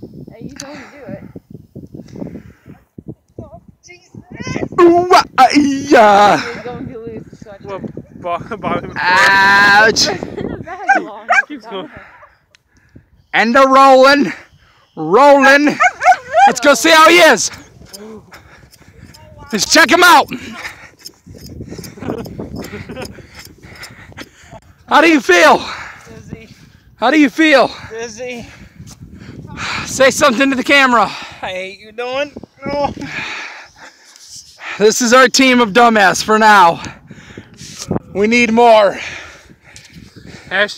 Hey, you told me to do it. Oh, Jesus! Yeah. You're going to lose the sweatshirt. Ouch. In the bag long. Keeps going. And they're rolling. Rolling. Let's go see how he is. Let's check him out. How do you feel? Dizzy. How do you feel? Dizzy. Say something to the camera. I hate you doing. No. This is our team of dumbass for now. We need more.